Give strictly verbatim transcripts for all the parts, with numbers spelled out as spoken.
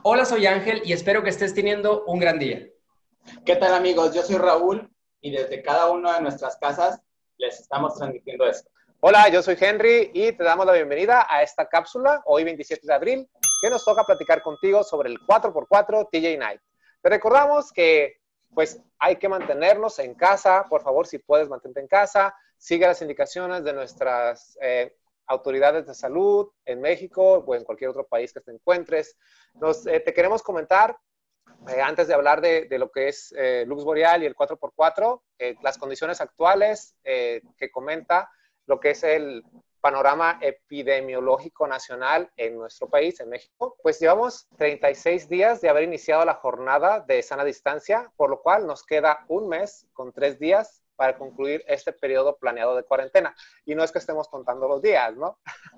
Hola, soy Ángel y espero que estés teniendo un gran día. ¿Qué tal, amigos? Yo soy Raúl y desde cada una de nuestras casas les estamos transmitiendo esto. Hola, yo soy Henry y te damos la bienvenida a esta cápsula, hoy veintisiete de abril, que nos toca platicar contigo sobre el cuatro por cuatro T J Night. Te recordamos que pues hay que mantenernos en casa, por favor, si puedes, mantente en casa, sigue las indicaciones de nuestras eh, autoridades de salud en México o en cualquier otro país que te encuentres. Nos, eh, te queremos comentar Eh, antes de hablar de, de lo que es eh, Lux Boreal y el cuatro por cuatro, eh, las condiciones actuales eh, que comenta lo que es el panorama epidemiológico nacional en nuestro país, en México, pues llevamos treinta y seis días de haber iniciado la jornada de sana distancia, por lo cual nos queda un mes con tres días para concluir este periodo planeado de cuarentena. Y no es que estemos contando los días, ¿no?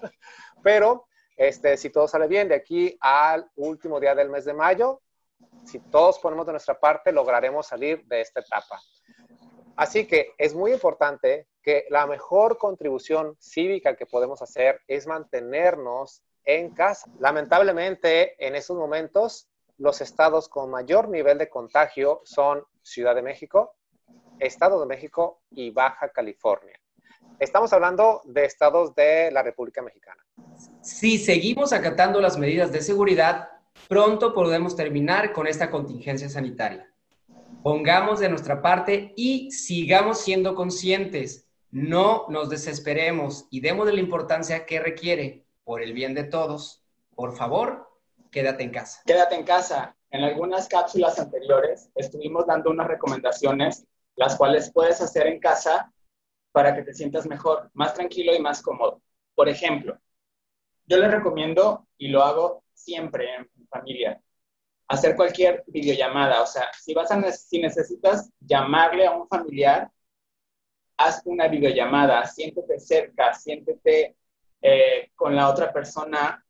Pero este, si todo sale bien, de aquí al último día del mes de mayo, si todos ponemos de nuestra parte, lograremos salir de esta etapa. Así que es muy importante que la mejor contribución cívica que podemos hacer es mantenernos en casa. Lamentablemente, en estos momentos, los estados con mayor nivel de contagio son Ciudad de México, Estado de México y Baja California. Estamos hablando de estados de la República Mexicana. Si seguimos acatando las medidas de seguridad, pronto podemos terminar con esta contingencia sanitaria. Pongamos de nuestra parte y sigamos siendo conscientes. No nos desesperemos y demos la importancia que requiere por el bien de todos. Por favor, quédate en casa. Quédate en casa. En algunas cápsulas anteriores estuvimos dando unas recomendaciones, las cuales puedes hacer en casa para que te sientas mejor, más tranquilo y más cómodo. Por ejemplo, yo les recomiendo, y lo hago siempre en mi familia, hacer cualquier videollamada. O sea, si, vas a, si necesitas llamarle a un familiar, haz una videollamada, siéntete cerca, siéntete eh, con la otra persona,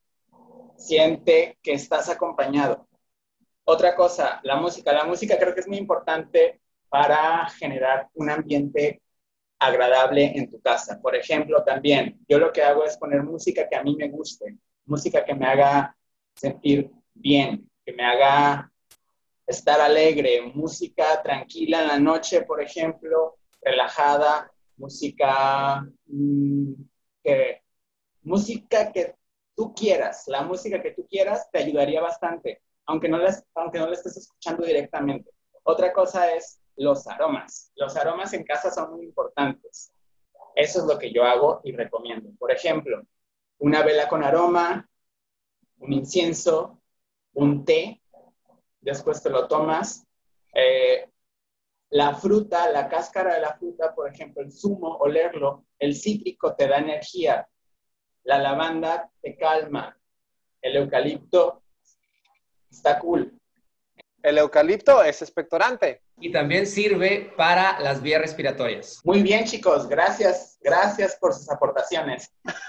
siente que estás acompañado. Otra cosa, la música. La música creo que es muy importante para generar un ambiente agradable en tu casa. Por ejemplo, también, yo lo que hago es poner música que a mí me guste, música que me haga sentir bien, que me haga estar alegre, música tranquila en la noche, por ejemplo, relajada, música mmm, que, música que tú quieras, la música que tú quieras te ayudaría bastante, aunque no, les, aunque no la estés escuchando directamente. Otra cosa es los aromas. Los aromas en casa son muy importantes. Eso es lo que yo hago y recomiendo. Por ejemplo, una vela con aroma, un incienso, un té, después te lo tomas. Eh, la fruta, la cáscara de la fruta, por ejemplo, el zumo, olerlo, el cítrico te da energía, la lavanda te calma, el eucalipto está cool. El eucalipto es expectorante. Y también sirve para las vías respiratorias. Muy bien, chicos, gracias, gracias por sus aportaciones.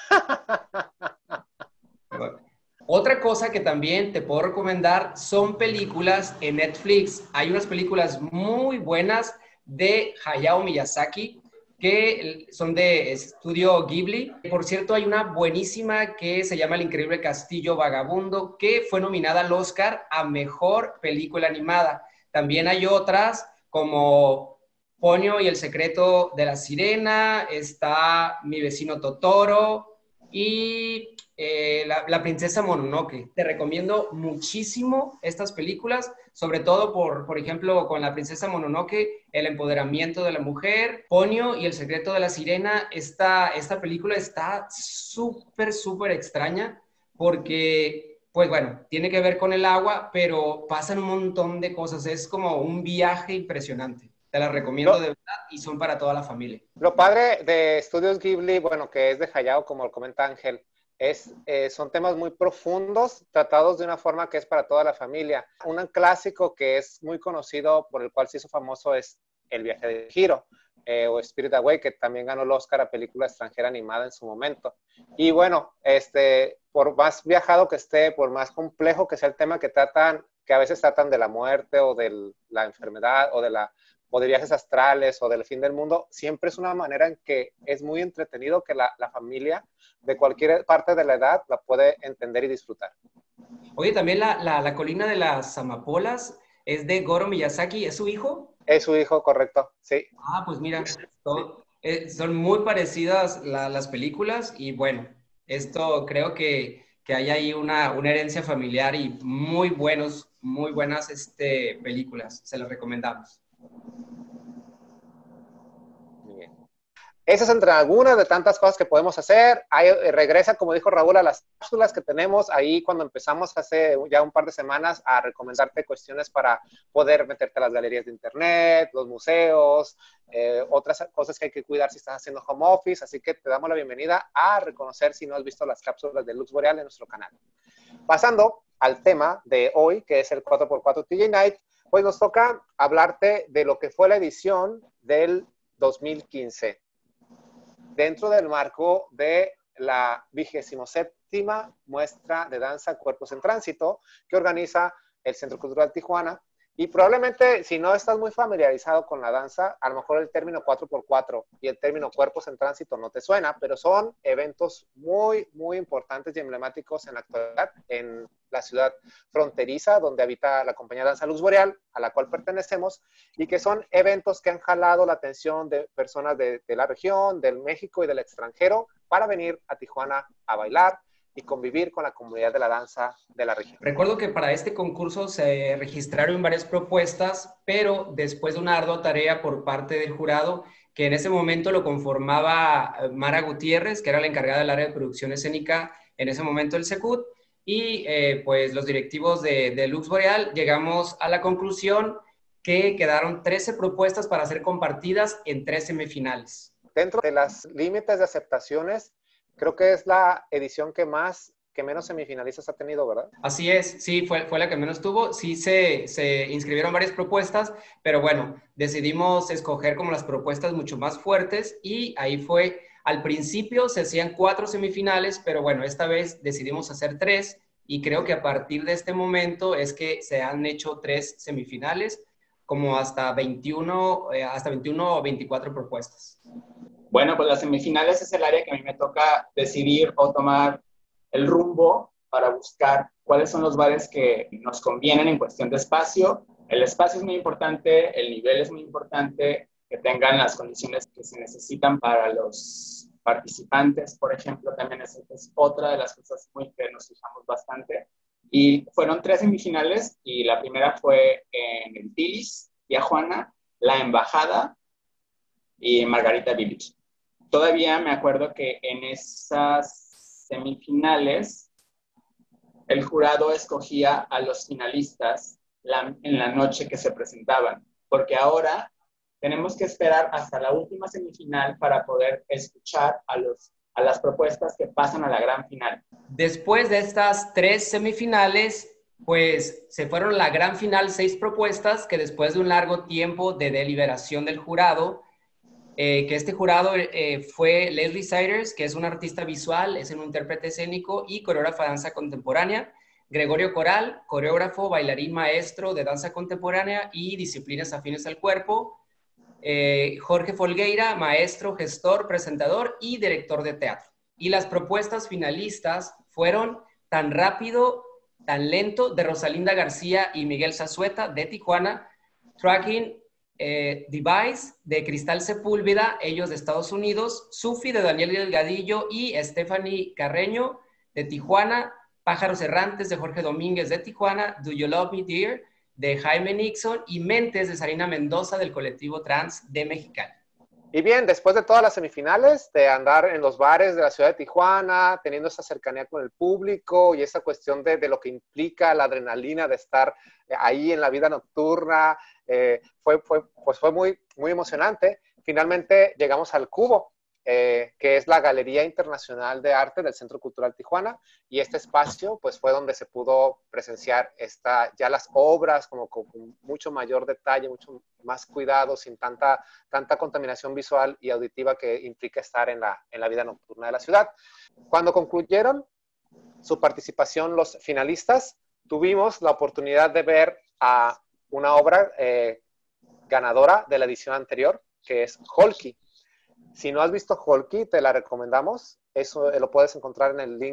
Otra cosa que también te puedo recomendar son películas en Netflix. Hay unas películas muy buenas de Hayao Miyazaki que son de estudio Ghibli. Por cierto, hay una buenísima que se llama El Increíble Castillo Vagabundo, que fue nominada al Oscar a Mejor Película Animada. También hay otras como Ponyo y el Secreto de la Sirena, está Mi Vecino Totoro y eh, la, la Princesa Mononoke. Te recomiendo muchísimo estas películas, sobre todo por, por ejemplo, con la Princesa Mononoke, el empoderamiento de la mujer. Ponyo y el Secreto de la Sirena, esta, esta película está súper, súper extraña porque, pues bueno, tiene que ver con el agua, pero pasan un montón de cosas. Es como un viaje impresionante. Te las recomiendo Lo, de verdad y son para toda la familia. lo padre de Estudios Ghibli, bueno, que es de Hayao, como lo comenta Ángel, es, eh, son temas muy profundos, tratados de una forma que es para toda la familia. Un clásico que es muy conocido, por el cual se hizo famoso, es El viaje de Chihiro, eh, o Spirit Away, que también ganó el Oscar a película extranjera animada en su momento. Y bueno, este, por más viajado que esté, por más complejo que sea el tema que tratan, que a veces tratan de la muerte o de la enfermedad o de la o de viajes astrales o del fin del mundo, siempre es una manera en que es muy entretenido que la, la familia de cualquier parte de la edad la puede entender y disfrutar. Oye, también la, la, la colina de las amapolas es de Goro Miyazaki, ¿es su hijo? Es su hijo, correcto, sí. Ah, pues mira, todo- eh, son muy parecidas la- las películas y bueno, esto creo que, que hay ahí una, una herencia familiar y muy buenos, muy buenas este, películas, se las recomendamos. Muy bien. Esas entre algunas de tantas cosas que podemos hacer. Ahí eh, regresa, como dijo Raúl, a las cápsulas que tenemos ahí cuando empezamos hace ya un par de semanas a recomendarte cuestiones para poder meterte a las galerías de internet, los museos, eh, otras cosas que hay que cuidar si estás haciendo home office. Así que te damos la bienvenida a reconocer si no has visto las cápsulas de Lux Boreal en nuestro canal. Pasando al tema de hoy, que es el cuatro por cuatro T J Night, pues nos toca hablarte de lo que fue la edición del dos mil quince. Dentro del marco de la vigésimo séptima muestra de danza Cuerpos en Tránsito que organiza el Centro Cultural Tijuana. Y probablemente, si no estás muy familiarizado con la danza, a lo mejor el término cuatro por cuatro y el término Cuerpos en Tránsito no te suena, pero son eventos muy, muy importantes y emblemáticos en la actualidad en la ciudad fronteriza donde habita la compañía Danza Lux Boreal, a la cual pertenecemos, y que son eventos que han jalado la atención de personas de, de la región, del México y del extranjero para venir a Tijuana a bailar y convivir con la comunidad de la danza de la región. Recuerdo que para este concurso se registraron varias propuestas, pero después de una ardua tarea por parte del jurado, que en ese momento lo conformaba Mara Gutiérrez, que era la encargada del área de producción escénica en ese momento del Secut, y eh, pues los directivos de, de Lux Boreal, llegamos a la conclusión que quedaron trece propuestas para ser compartidas en tres semifinales. Dentro de las límites de aceptaciones, creo que es la edición que más, que menos semifinalistas ha tenido, ¿verdad? Así es, sí, fue, fue la que menos tuvo. Sí se, se inscribieron varias propuestas, pero bueno, decidimos escoger como las propuestas mucho más fuertes y ahí fue, al principio se hacían cuatro semifinales, pero bueno, esta vez decidimos hacer tres y creo que a partir de este momento es que se han hecho tres semifinales, como hasta veintiuno, eh, hasta veintiuno o veinticuatro propuestas. Bueno, pues las semifinales es el área que a mí me toca decidir o tomar el rumbo para buscar cuáles son los bares que nos convienen en cuestión de espacio. El espacio es muy importante, el nivel es muy importante, que tengan las condiciones que se necesitan para los participantes, por ejemplo, también es, es otra de las cosas muy que nos fijamos bastante. Y fueron tres semifinales y la primera fue en el Tilis, Tijuana, La Embajada y Margarita Village. Todavía me acuerdo que en esas semifinales el jurado escogía a los finalistas la, en la noche que se presentaban, porque ahora tenemos que esperar hasta la última semifinal para poder escuchar a, los, a las propuestas que pasan a la gran final. Después de estas tres semifinales, pues se fueron a la gran final seis propuestas que después de un largo tiempo de deliberación del jurado, Eh, que este jurado eh, fue Leslie Siders, que es un artista visual, es un intérprete escénico y coreógrafa de danza contemporánea, Gregorio Coral, coreógrafo, bailarín maestro de danza contemporánea y disciplinas afines al cuerpo, eh, Jorge Folgueira, maestro, gestor, presentador y director de teatro. Y las propuestas finalistas fueron Tan rápido, tan lento, de Rosalinda García y Miguel Zazueta, de Tijuana, Tracking Eh, Device de Cristal Sepúlveda, ellos de Estados Unidos, Sufi de Daniel Delgadillo y Stephanie Carreño de Tijuana, Pájaros Errantes de Jorge Domínguez de Tijuana, Do You Love Me Dear de Jaime Nixon y Mentes de Sarina Mendoza del colectivo trans de Mexicali. Y bien, después de todas las semifinales, de andar en los bares de la ciudad de Tijuana, teniendo esa cercanía con el público y esa cuestión de, de lo que implica la adrenalina de estar ahí en la vida nocturna, eh, fue, fue, pues fue muy, muy emocionante. Finalmente llegamos al Cubo, eh, que es la Galería Internacional de Arte del Centro Cultural Tijuana, y este espacio pues fue donde se pudo presenciar esta, ya las obras como con, con mucho mayor detalle, mucho más cuidado, sin tanta, tanta contaminación visual y auditiva que implica estar en la, en la vida nocturna de la ciudad. Cuando concluyeron su participación los finalistas, tuvimos la oportunidad de ver a una obra eh, ganadora de la edición anterior, que es Holky. Si no has visto Holky, te la recomendamos. Eso lo puedes encontrar en el link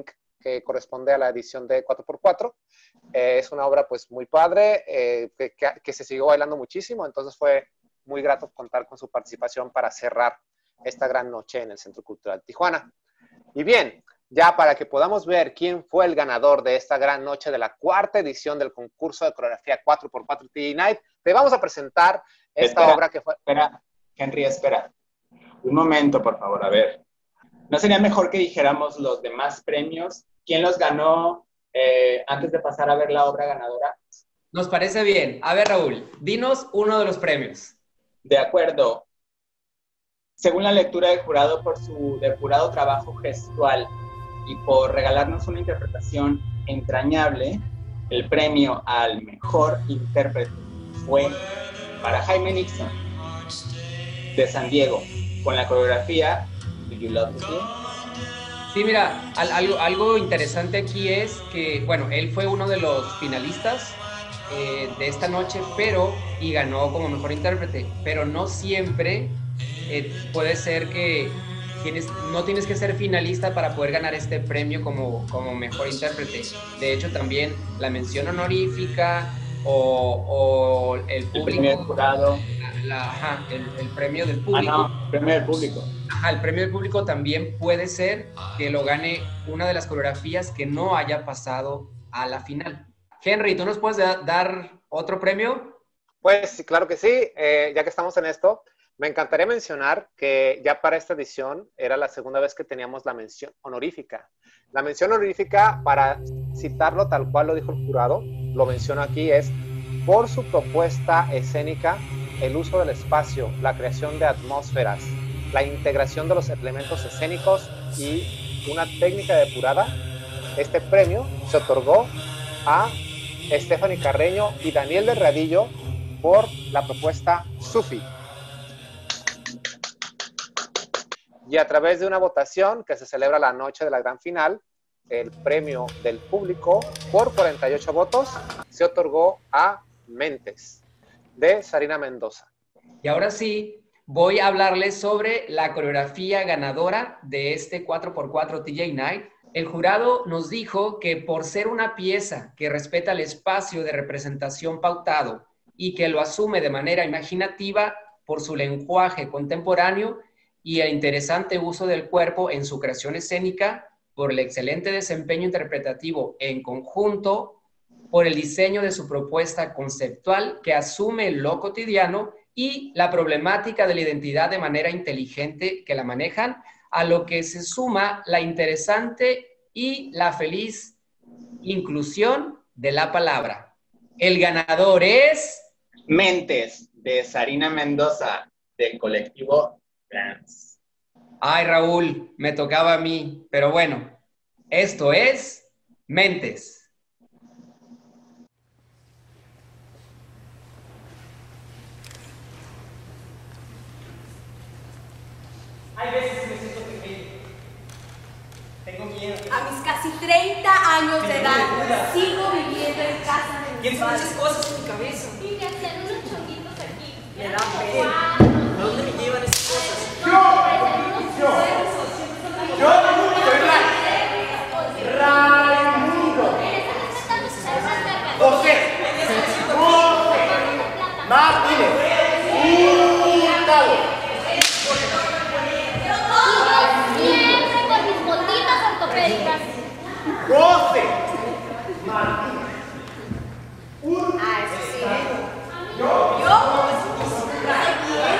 que corresponde a la edición de cuatro por cuatro. Eh, es una obra pues muy padre, eh, que, que, que se siguió bailando muchísimo, entonces fue muy grato contar con su participación para cerrar esta gran noche en el Centro Cultural Tijuana. Y bien, ya para que podamos ver quién fue el ganador de esta gran noche de la cuarta edición del concurso de coreografía cuatro por cuatro T J Night, te vamos a presentar esta espera, obra que fue... Espera, Henry, espera. Un momento, por favor, a ver. ¿No sería mejor que dijéramos los demás premios? ¿Quién los ganó eh, antes de pasar a ver la obra ganadora? Nos parece bien. A ver, Raúl, dinos uno de los premios. De acuerdo. Según la lectura del jurado por su depurado trabajo gestual y por regalarnos una interpretación entrañable, el premio al mejor intérprete fue para Jaime Nixon, de San Diego, con la coreografía Do You Love Me? Sí, mira, al, algo, algo interesante aquí es que, bueno, él fue uno de los finalistas eh, de esta noche, pero, y ganó como mejor intérprete, pero no siempre eh, puede ser que tienes, no tienes que ser finalista para poder ganar este premio como, como mejor intérprete. De hecho, también la mención honorífica o, o el público. El premio del jurado. La, ajá, el, el premio del público. Ah, no, el premio del público. Ajá, el premio del público también puede ser que lo gane una de las coreografías que no haya pasado a la final. Henry, ¿tú nos puedes da, dar otro premio? Pues claro que sí, eh, ya que estamos en esto, me encantaría mencionar que ya para esta edición era la segunda vez que teníamos la mención honorífica. La mención honorífica, para citarlo tal cual lo dijo el jurado, lo menciono aquí, es por su propuesta escénica, el uso del espacio, la creación de atmósferas, la integración de los elementos escénicos y una técnica depurada. Este premio se otorgó a Stephanie Carreño y Daniel de Radillo por la propuesta Sufi. Y a través de una votación que se celebra la noche de la gran final, el premio del público por cuarenta y ocho votos se otorgó a Mentes, de Sarina Mendoza. Y ahora sí, voy a hablarles sobre la coreografía ganadora de este cuatro por cuatro T J Night. El jurado nos dijo que por ser una pieza que respeta el espacio de representación pautado y que lo asume de manera imaginativa por su lenguaje contemporáneo y el interesante uso del cuerpo en su creación escénica, por el excelente desempeño interpretativo en conjunto, por el diseño de su propuesta conceptual que asume lo cotidiano y la problemática de la identidad de manera inteligente que la manejan, a lo que se suma la interesante y la feliz inclusión de la palabra. El ganador es... Mentes, de Sarina Mendoza, del colectivo Trans. Ay, Raúl, me tocaba a mí, pero bueno, esto es Mentes. Hay veces que me siento pequeño. Tengo miedo. A mis casi treinta años de edad, sigo viviendo en casa de mis Pienso padres. muchas cosas en mi cabeza. Y me hacían unos chonguitos aquí. Me da pena. ¿A dónde me llevan esas cosas? Yo, yo, yo soy Raimundo. Raimundo. José. José. Martínez. Hurtado. Siempre con mis botitas ortopédicas. José. Martínez. Ah, eso sí, ¿eh? Yo. Yo.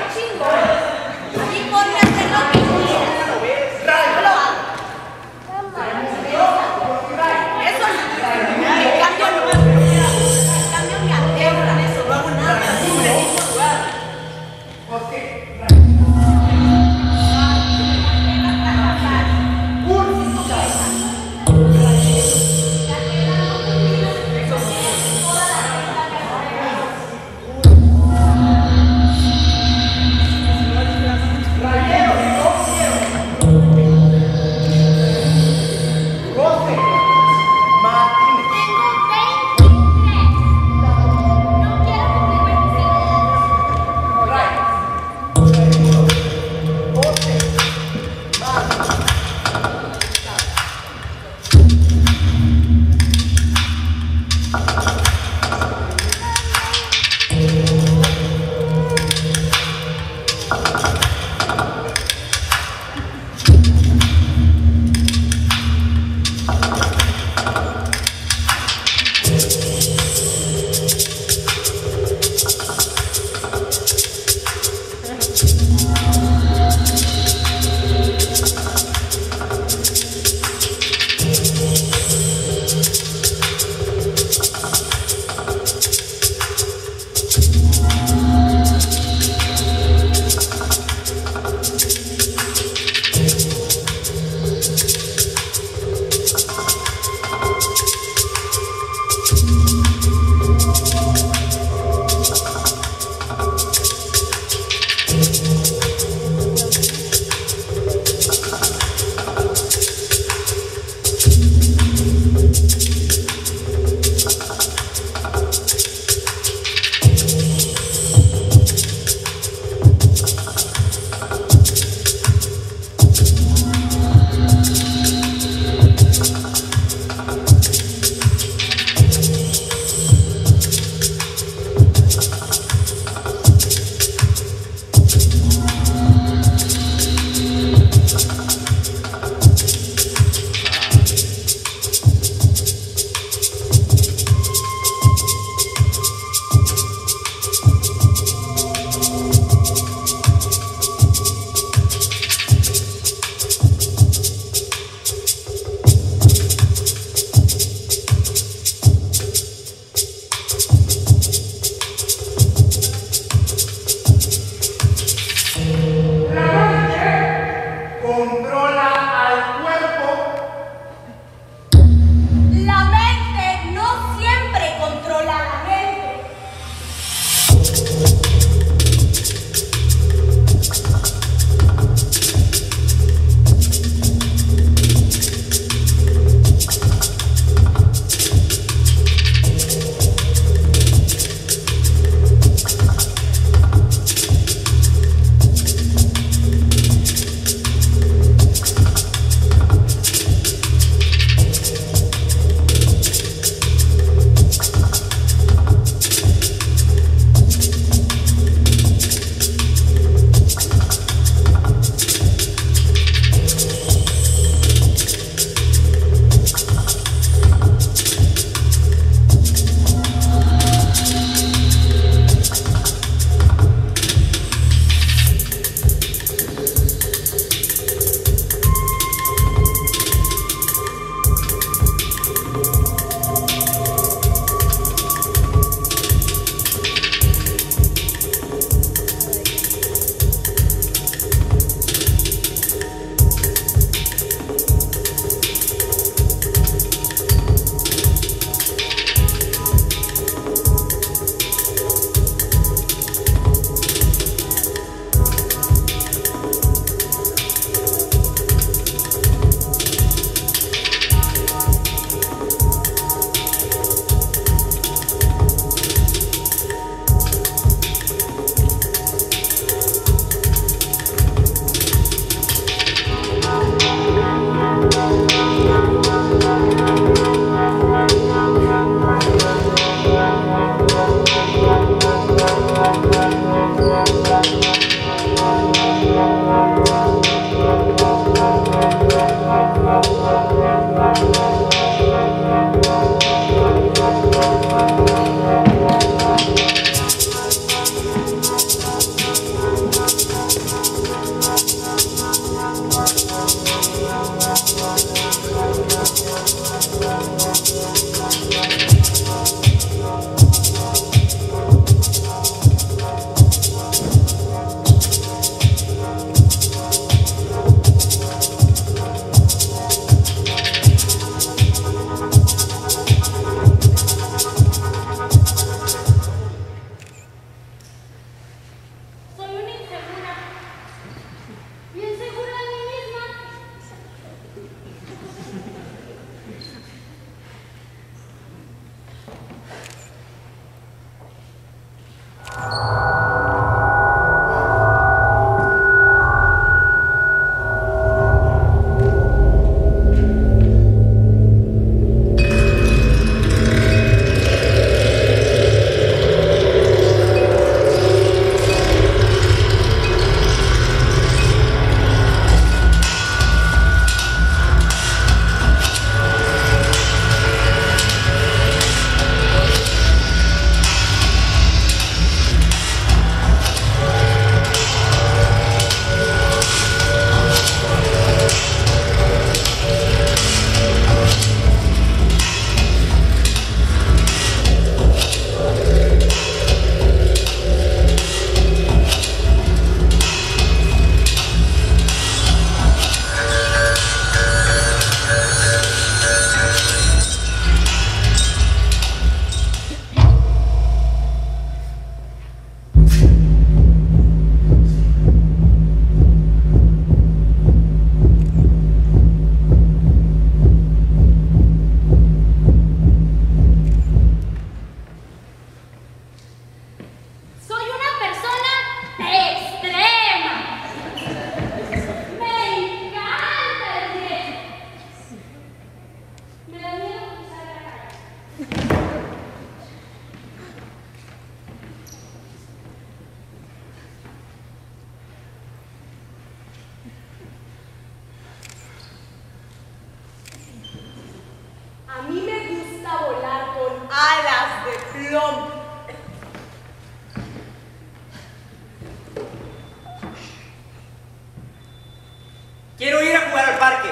Quiero ir a jugar al parque.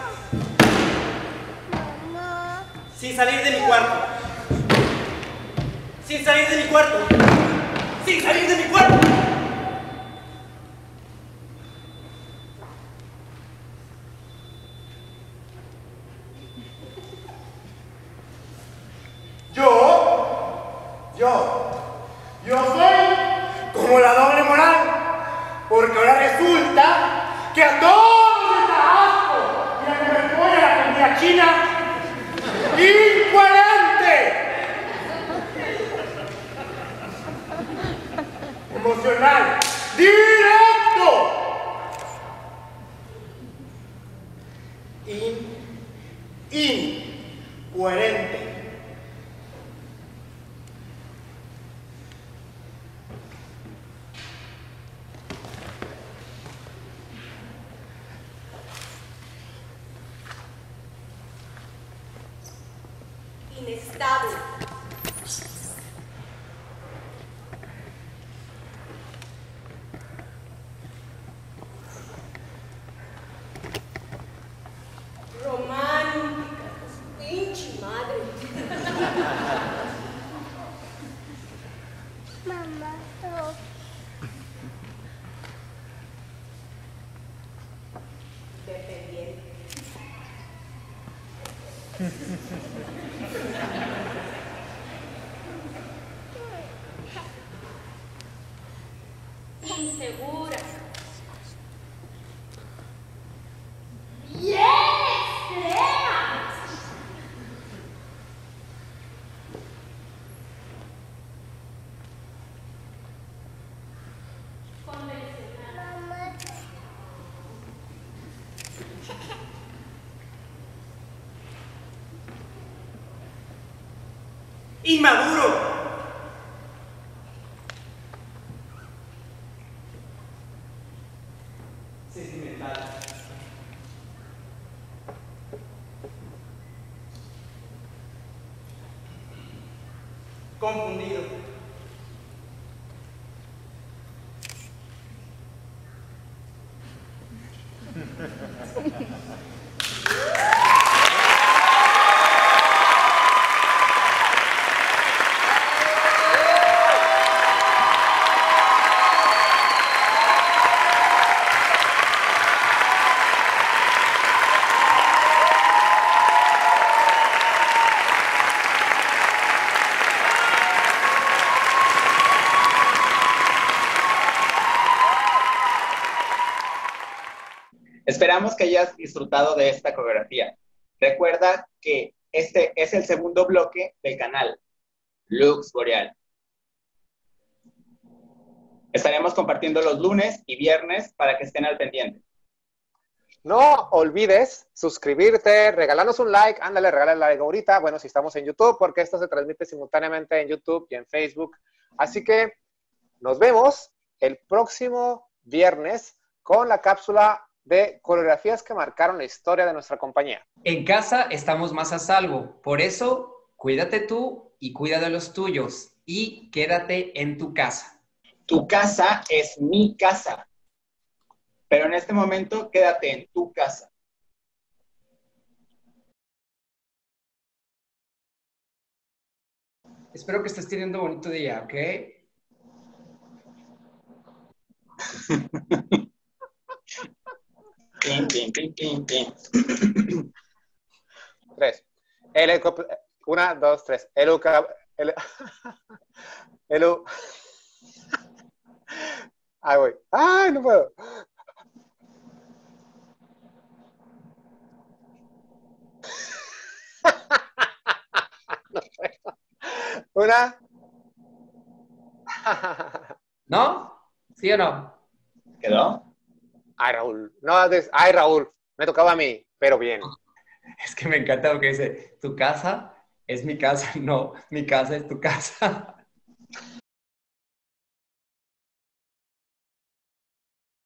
Sin salir de mi cuarto. Sin salir de mi cuarto. Sin salir de mi cuarto. Yo, yo, yo soy como la doble moral, porque ahora resulta que a todos les da asco ir a comer pollo a la comida china. ¡Incoherente! Emocional, directo. In, incoherente. Inestable. Romántica. Pinche madre. Mamá, no. Dependiente. Insegura. Bien extrema. Convencional. Inmaduro. Sentimental. Confundido. Esperamos que hayas disfrutado de esta coreografía. Recuerda que este es el segundo bloque del canal Lux Boreal. Estaremos compartiendo los lunes y viernes para que estén al pendiente. No olvides suscribirte, regalarnos un like, ándale, regálale like ahorita, bueno, si estamos en YouTube, porque esto se transmite simultáneamente en YouTube y en Facebook. Así que nos vemos el próximo viernes con la cápsula de coreografías que marcaron la historia de nuestra compañía. En casa estamos más a salvo, por eso cuídate tú y cuida de los tuyos y quédate en tu casa. Tu casa es mi casa, pero en este momento quédate en tu casa. Espero que estés teniendo un bonito día, ¿ok? Pin, pin, pin, pin, pin. Tres. El, una, dos, tres. El, el, el, Ay, voy. Ay, no puedo. No puedo. Una. ¿No? ¿Sí o no? ¿Quedó? Ay, Raúl. No, ay, Raúl. Me tocaba a mí, pero bien. Es que me encanta lo que dice, tu casa es mi casa, no, mi casa es tu casa.